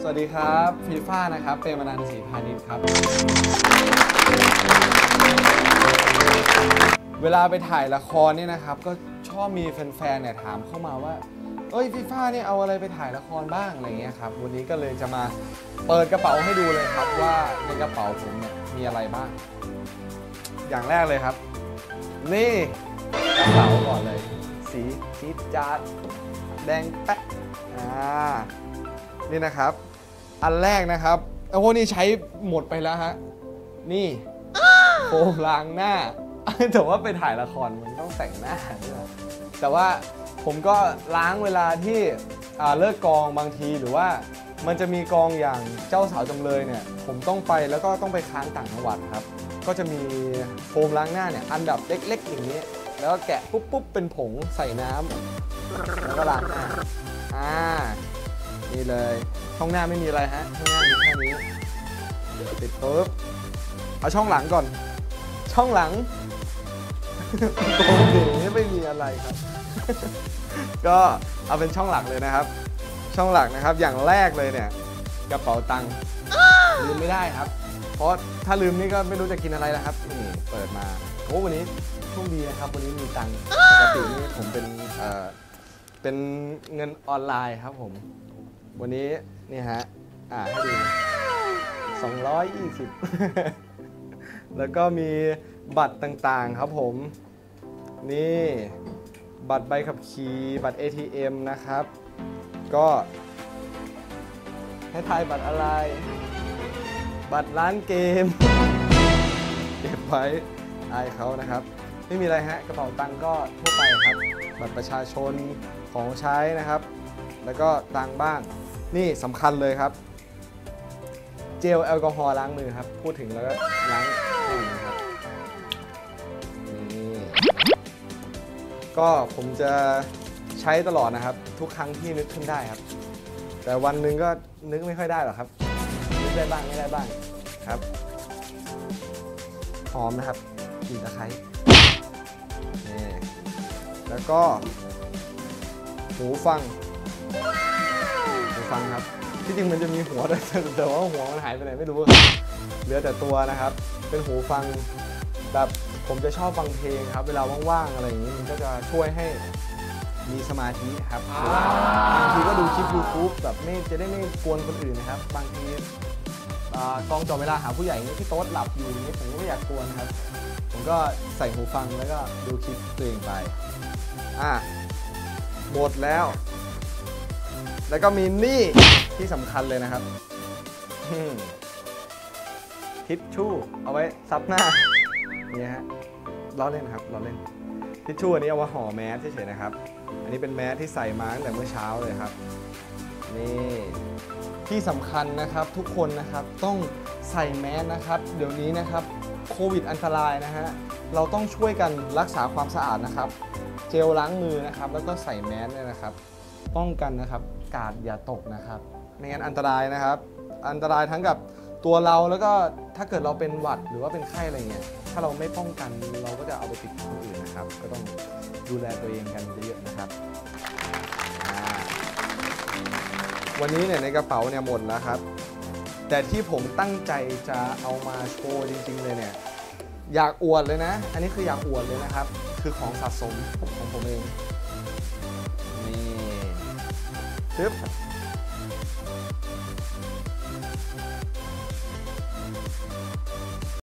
สวัสดีครับฟีฟ่านะครับเป็นมนันท์ศรีพานิชครับเวลาไปถ่ายละครเนี่ยนะครับก็ชอบมีแฟนๆเนี่ยถามเข้ามาว่าฟีฟ่าเนี่ยเอาอะไรไปถ่ายละครบ้างอะไรเงี้ยครับวันนี้ก็เลยจะมาเปิดกระเป๋าให้ดูเลยครับว่าในกระเป๋าผมเนี่ยมีอะไรบ้างอย่างแรกเลยครับนี่กระเป๋าก่อนเลยสีจี๊ดจ๊าดแดงแป๊ะนี่นะครับอันแรกนะครับโอ้นี่ใช้หมดไปแล้วฮะนี่โฟมล้างหน้าแต่ว่าไปถ่ายละครมันต้องแต่งหน้าแต่ว่าผมก็ล้างเวลาที่เลิกกองบางทีหรือว่ามันจะมีกองอย่างเจ้าสาวจำเลยเนี่ยผมต้องไปแล้วก็ต้องไปค้างต่างจังหวัดครับก็จะมีโฟมล้างหน้าเนี่ยอันดับเล็กๆอย่างนี้แล้วก็แกะปุ๊บเป็นผงใส่น้ำแล้วก็ล้างหน้านี่เลยช่องหน้าไม่มีอะไรฮะช่องหน้ามีแค่นี้ติดปุ๊บเอาช่องหลังก่อนช่องหลังโอ้โหไม่มีอะไรครับก็เอาเป็นช่องหลักเลยนะครับช่องหลักนะครับอย่างแรกเลยเนี่ยกระเป๋าตังค์ลืมไม่ได้ครับเพราะถ้าลืมนี่ก็ไม่รู้จะกินอะไรแล้วครับนี่เปิดมาโอ้วันนี้โชคดีนะครับวันนี้มีตังค์ปกตินี่ผมเป็นเงินออนไลน์ครับผมวันนี้นี่ฮะให้ดู220แล้วก็มีบัตรต่างๆครับผมนี่บัตรใบขับขี่บัตร ATM นะครับก็ให้ทายบัตรอะไรบัตรร้านเกมเก็บไว้อายเขานะครับไม่มีอะไรฮะกระเป๋าตังค์ก็ทั่วไปครับบัตรประชาชนของใช้นะครับแล้วก็ตังค์บ้างนี่สำคัญเลยครับเจลแอลกอฮอล์ล้างมือครับพูดถึงแล้วก็ล้างมือนะครับนี่ก็ผมจะใช้ตลอดนะครับทุกครั้งที่นึกขึ้นได้ครับแต่วันหนึ่งก็นึกไม่ค่อยได้หรอกครับนึกได้บ้างไม่ได้บ้างครับหอมนะครับกลิ่นตะไคร้นี่แล้วก็หูฟังครับที่จริงมันจะมีหัวด้วยแต่ว่าหัวมันหายไปไหนไม่รู้เหลือแต่ตัวนะครับเป็นหูฟังแบบผมจะชอบฟังเพลงครับเวลาว่างๆอะไรอย่างนี้มันก็จะช่วยให้มีสมาธิครับบางทีก็ดูคลิป YouTube แบบจะได้ไม่กวนคนอื่นนะครับบางทีกองจอเวลาหาผู้ใหญ่นี่ที่โต๊ะหลับอยู่นี่ผมก็ไม่อยากกวนครับผมก็ใส่หูฟังแล้วก็ดูคลิปตัวเองไปหมดแล้วแล้วก็มีนี่ที่สำคัญเลยนะครับทิชชู่เอาไว้ซับหน้านี่ฮะล้อเล่นครับล้อเล่นทิชชู่อันนี้เอาไว้ห่อแมสเฉยๆนะครับอันนี้เป็นแมสที่ใส่มาตั้งแต่เมื่อเช้าเลยครับนี่ที่สำคัญนะครับทุกคนนะครับต้องใส่แมสนะครับเดี๋ยวนี้นะครับโควิดอันตรายนะฮะเราต้องช่วยกันรักษาความสะอาดนะครับเจลล้างมือนะครับแล้วก็ใส่แมสเนี่ยนะครับป้องกันนะครับกาดอย่าตกนะครับไม่งั้นอันตรายนะครับอันตรายทั้งกับตัวเราแล้วก็ถ้าเกิดเราเป็นหวัดหรือว่าเป็นไข้อะไรเงี้ยถ้าเราไม่ป้องกันเราก็จะเอาไปติดคนอื่นนะครับก็ต้องดูแลตัวเองกันเยอะๆนะครับวันนี้เนี่ยในกระเป๋าเนี่ยหมดแล้วครับแต่ที่ผมตั้งใจจะเอามาโชว์จริงๆเลยเนี่ยอยากอวดเลยนะอันนี้คืออยากอวดเลยนะครับคือของสะสมของผมเองนี่ปึ๊บ